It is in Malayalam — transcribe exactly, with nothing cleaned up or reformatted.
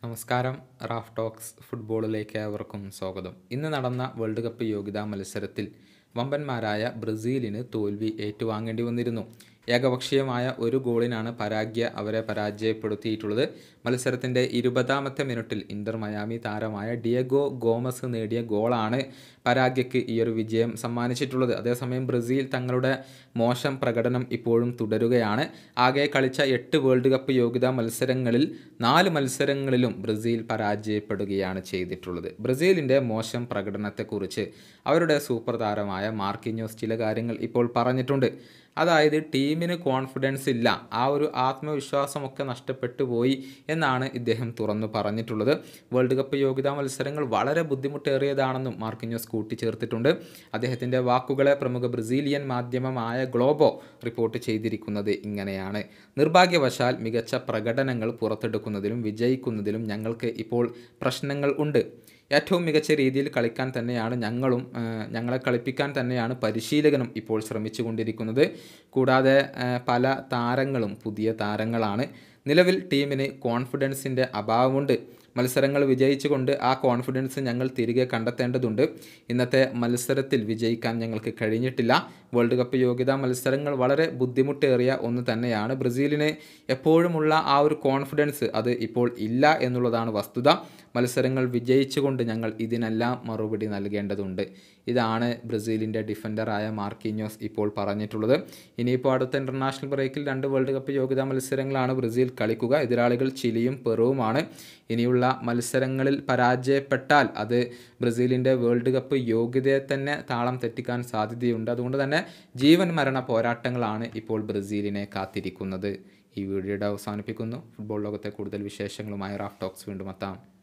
നമസ്കാരം. റാഫ് ടോക്സ് ഫുട്ബോളിലേക്ക് ഏവർക്കും സ്വാഗതം. ഇന്ന് നടന്ന വേൾഡ് കപ്പ് യോഗ്യതാ മത്സരത്തിൽ വമ്പന്മാരായ ബ്രസീലിന് തോൽവി ഏറ്റുവാങ്ങേണ്ടി വന്നിരുന്നു. ഏകപക്ഷീയമായ ഒരു ഗോളിനാണ് പരാഗ്വെ അവരെ പരാജയപ്പെടുത്തിയിട്ടുള്ളത്. മത്സരത്തിൻ്റെ ഇരുപതാമത്തെ മിനിറ്റിൽ ഇന്റർ മയാമി താരമായ ഡിയഗോ ഗോമസ് നേടിയ ഗോളാണ് പരാഗ്വെക്ക് ഈയൊരു വിജയം സമ്മാനിച്ചിട്ടുള്ളത്. അതേസമയം ബ്രസീൽ തങ്ങളുടെ മോശം പ്രകടനം ഇപ്പോഴും തുടരുകയാണ്. ആകെ കളിച്ച എട്ട് വേൾഡ് കപ്പ് യോഗ്യതാ മത്സരങ്ങളിൽ നാല് മത്സരങ്ങളിലും ബ്രസീൽ പരാജയപ്പെടുകയാണ് ചെയ്തിട്ടുള്ളത്. ബ്രസീലിൻ്റെ മോശം പ്രകടനത്തെക്കുറിച്ച് അവരുടെ സൂപ്പർ താരമായ മാർക്കിഞ്ഞോസ് ചില കാര്യങ്ങൾ ഇപ്പോൾ പറഞ്ഞിട്ടുണ്ട്. അതായത് ടീമിന് കോൺഫിഡൻസ് ഇല്ല, ആ ഒരു ആത്മവിശ്വാസമൊക്കെ നഷ്ടപ്പെട്ടു പോയി എന്നാണ് ഇദ്ദേഹം തുറന്നു പറഞ്ഞിട്ടുള്ളത്. വേൾഡ് കപ്പ് യോഗ്യതാ മത്സരങ്ങൾ വളരെ ബുദ്ധിമുട്ടേറിയതാണെന്നും മാർക്കിഞ്ഞോസ് കൂട്ടിച്ചേർത്തിട്ടുണ്ട്. അദ്ദേഹത്തിൻ്റെ വാക്കുകളെ പ്രമുഖ ബ്രസീലിയൻ മാധ്യമമായ ഗ്ലോബോ റിപ്പോർട്ട് ചെയ്തിരിക്കുന്നത് ഇങ്ങനെയാണ്: നിർഭാഗ്യവശാൽ മികച്ച പ്രകടനങ്ങൾ പുറത്തെടുക്കുന്നതിലും വിജയിക്കുന്നതിലും ഞങ്ങൾക്ക് ഇപ്പോൾ പ്രശ്നങ്ങൾ ഉണ്ട്. ഏറ്റവും മികച്ച രീതിയിൽ കളിക്കാൻ തന്നെയാണ് ഞങ്ങളും ഞങ്ങളെ കളിപ്പിക്കാൻ തന്നെയാണ് പരിശീലകനും ഇപ്പോൾ ശ്രമിച്ചു കൊണ്ടിരിക്കുന്നത്. കൂടാതെ പല താരങ്ങളും പുതിയ താരങ്ങളാണ്. നിലവിൽ ടീമിന് കോൺഫിഡൻസിൻ്റെ അഭാവമുണ്ട്. മത്സരങ്ങൾ വിജയിച്ചുകൊണ്ട് ആ കോൺഫിഡൻസ് ഞങ്ങൾ തിരികെ കണ്ടെത്തേണ്ടതുണ്ട്. ഇന്നത്തെ മത്സരത്തിൽ വിജയിക്കാൻ ഞങ്ങൾക്ക് കഴിഞ്ഞിട്ടില്ല. വേൾഡ് കപ്പ് യോഗ്യതാ മത്സരങ്ങൾ വളരെ ബുദ്ധിമുട്ടേറിയ ഒന്ന് തന്നെയാണ്. ബ്രസീലിന് എപ്പോഴുമുള്ള ആ ഒരു കോൺഫിഡൻസ് അത് ഇപ്പോൾ ഇല്ല എന്നുള്ളതാണ് വസ്തുത. മത്സരങ്ങൾ വിജയിച്ചുകൊണ്ട് ഞങ്ങൾ ഇതിനെല്ലാം മറുപടി നൽകേണ്ടതുണ്ട്. ഇതാണ് ബ്രസീലിൻ്റെ ഡിഫൻഡറായ മാർക്കിഞ്ഞോസ് ഇപ്പോൾ പറഞ്ഞിട്ടുള്ളത്. ഇനിയിപ്പോൾ അടുത്ത ഇൻ്റർനാഷണൽ ബ്രേക്കിൽ രണ്ട് വേൾഡ് കപ്പ് യോഗ്യതാ മത്സരങ്ങളാണ് ബ്രസീൽ കളിക്കുക. എതിരാളികൾ ചിലിയും പെറുവുമാണ്. ഇനിയുള്ള മത്സരങ്ങളിൽ പരാജയപ്പെട്ടാൽ അത് ബ്രസീലിൻ്റെ വേൾഡ് കപ്പ് യോഗ്യതയെ തന്നെ താളം തെറ്റിക്കാൻ സാധ്യതയുണ്ട്. അതുകൊണ്ട് തന്നെ ജീവൻ മരണ പോരാട്ടങ്ങളാണ് ഇപ്പോൾ ബ്രസീലിനെ കാത്തിരിക്കുന്നത്. ഈ വീഡിയോയുടെ അവസാനിപ്പിക്കുന്നു. ഫുട്ബോൾ ലോകത്തെ കൂടുതൽ വിശേഷങ്ങളുമായി റാഫ് ടോക്സ് വീണ്ടും എത്താം.